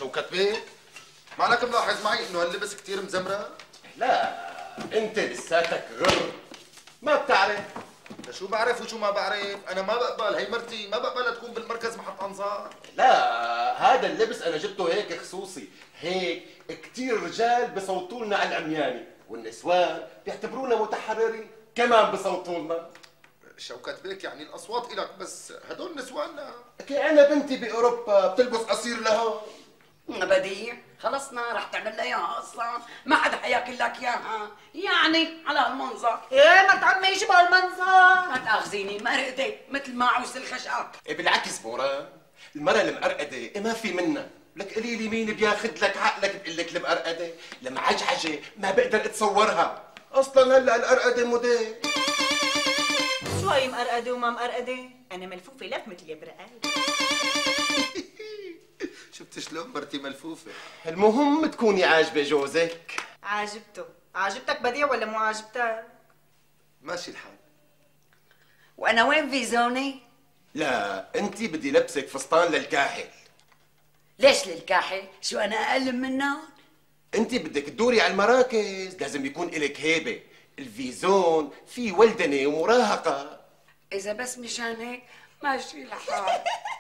شوكت بيك، مالك ملاحظ معي انه هاللبس كثير مزمرة؟ لا انت لساتك غر، ما بتعرف. شو بعرف وشو ما بعرف، انا ما بقبل، هي مرتي ما بقبلها تكون بالمركز محط انظار. لا هذا اللبس انا جبته هيك خصوصي، هيك كثير رجال بصوتوا لنا على العمياني، والنسوان بيعتبرونا متحررين كمان بصوتوا لنا. شوكت بيك يعني الاصوات الك، بس هدول نسواننا. انا بنتي باوروبا بتلبس قصير لها. بديع خلصنا، رح تعمل لها اياها اصلا، ما حدا حياكل لك اياها، يعني على هالمنظر. ايه ما تعميش بهالمنظر. ما تاخذيني مرقدة مثل معوس الخشب. بالعكس بورا، المرأة المقرقدة ما في منها، لك قولي لي مين بياخذ لك عقلك بقول لك المقرقدة، المعجعجة ما بقدر اتصورها، اصلا هلا القرقدة موديل. شو هي مقرقدة وما مقرقدة؟ أنا ملفوفة لف مثل البرقال. شفت شلون مرتي ملفوفة؟ المهم تكوني عاجبة جوزك. عاجبته، عاجبتك بديع ولا مو عاجبتك؟ ماشي الحال. وانا وين فيزوني؟ لا انت بدي لبسك فستان للكاحل. ليش للكاحل؟ شو انا اقل منهم؟ انت بدك تدوري على المراكز، لازم يكون إلك هيبة، الفيزون في ولدنة ومراهقة. اذا بس مشان هيك ماشي الحال.